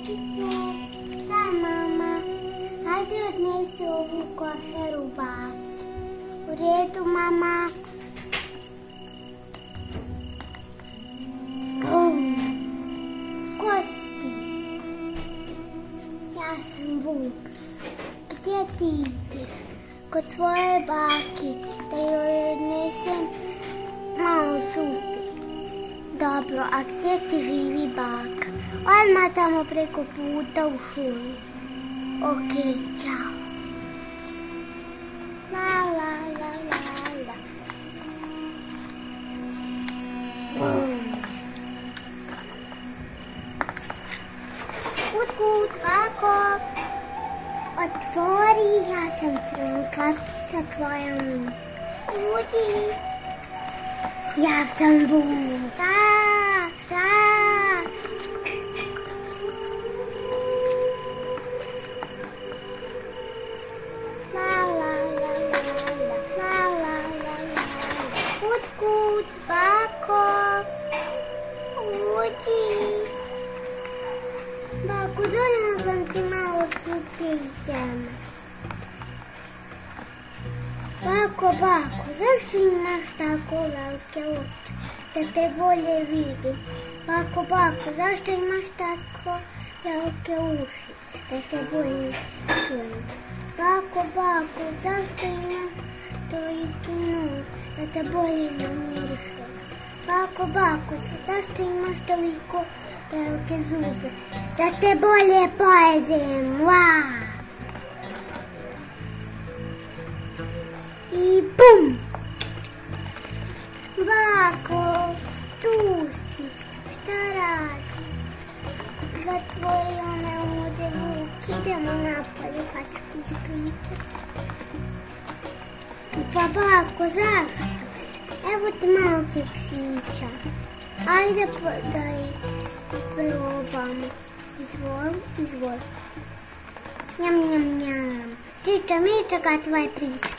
djevojčice, da mama, hajde odnesi ovu košaru baki. U redu, mama. Ko spi? Ja sam Vuk. Gdje ti ideš? Kod svoje baki, da joj odnesem malo supe. Dobro, a gdje ti živi baka? Odmah tamo preko puta u šumi. Okej, čao. La la la la la. Kut, kako? Otvori, ja sam Crvenkapica tvoja. Udi. Ja sam buka. La la la la la la la la. Kut, bako. Udi. Bako, donijela sam ti malo supe i džema. Bako, zašto imaš tako velike oči? Da te bolje vidim. Bako, zašto imaš tako velike uši? Da te bolje čujem. Bako, zašto imaš toliki nos? Da te bolje namirišem. Bako, zašto imaš toliko velike zube? Da te bolje pojedem. I bum! Bako, tu si. Šta radi? Zatvorio me ovdje Vuk. Idemo napolje pa ću ti ispričati. Pa bako, zašto? Evo ti malo keksića. Ajde da ih probamo. Izvoli. Njam. Čiča, miča, kakva je priča.